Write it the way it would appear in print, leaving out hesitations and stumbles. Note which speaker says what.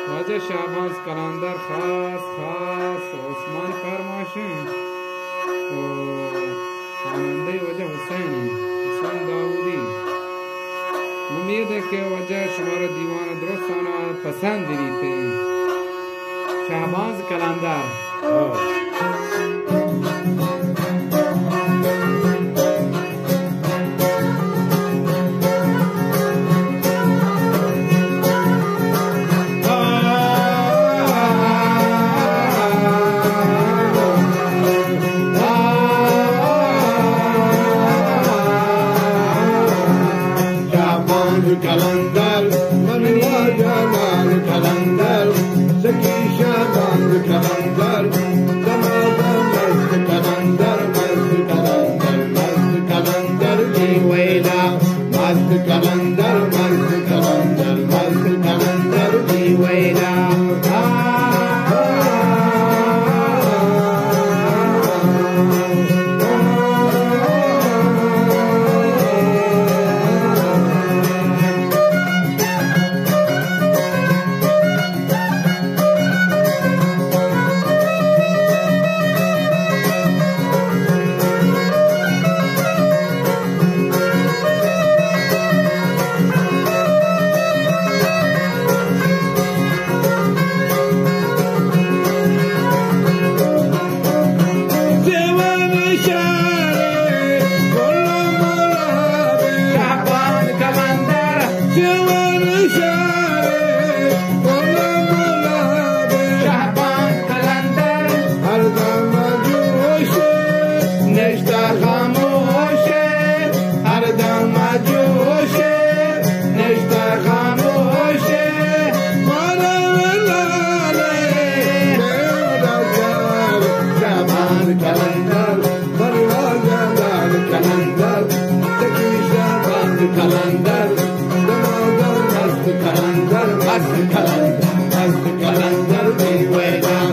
Speaker 1: وجه شعبان کلندر خاص عثمان فرماشین و خواننده وجه حسین داودی. امید ہے کہ وجہ شمار دیوان درست آنا پسند دیتے ہیں. شعبان کلندر
Speaker 2: کلندر من واجهان کلندر زکی شعبان کلندر دمادم مست کلندر مست کلندر دی ویلا مست کلندر دی ویلا کلندر دی ویلا